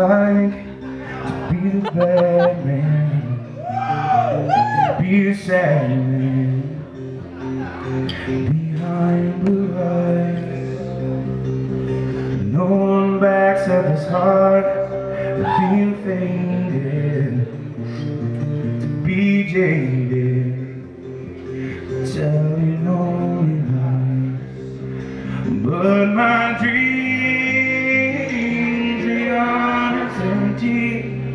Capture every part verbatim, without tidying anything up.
like to be the bad man, to be the sad man behind blue eyes. No one backs up his heart with being faded, to be jaded, tell you lonely lies. But my dreams beyond is empty,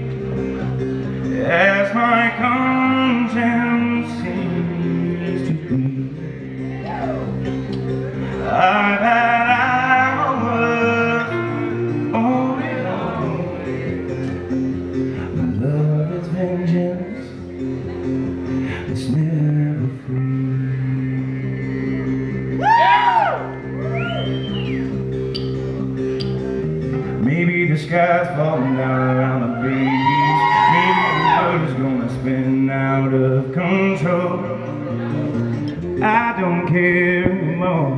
as my conscience seems to be. I've had hours, oh yeah. Love is vengeance, it's never free. Maybe the sky's falling down around the beach. Maybe the world is gonna spin out of control. I don't care anymore.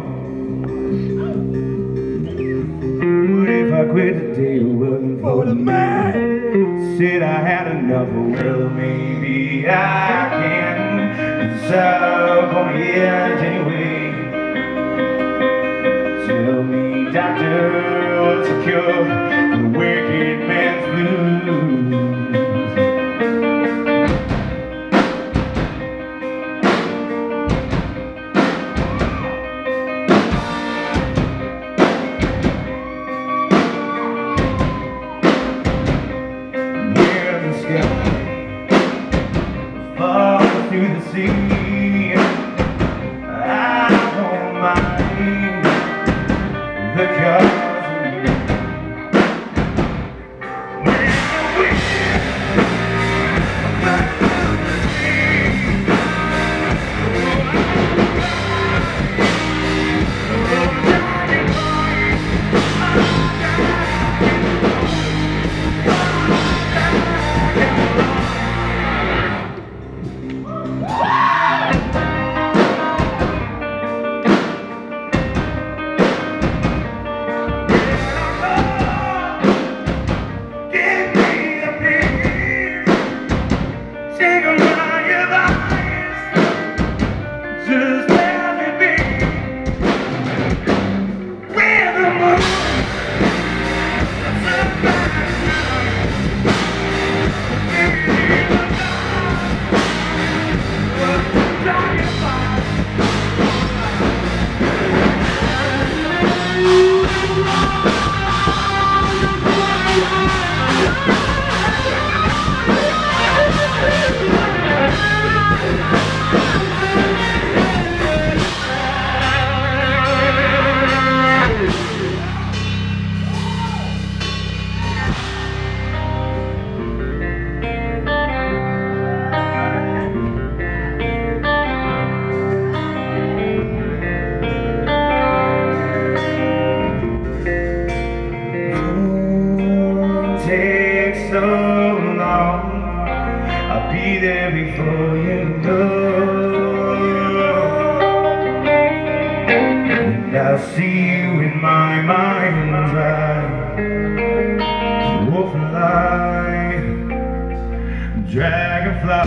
What if I quit the day of working for the man? Said I had enough, well maybe I can. Cause I'm gonna end anyway. Tell me, doctor, what's the cure for the wicked man's blues? Fall through the sea, I don't mind the cause of you. When the wind back to the sea, oh, Dragonfly, just let me be where the moon take so long, I'll be there before you know, and I'll see you in my mind's eye, Dragonfly, Dragonfly.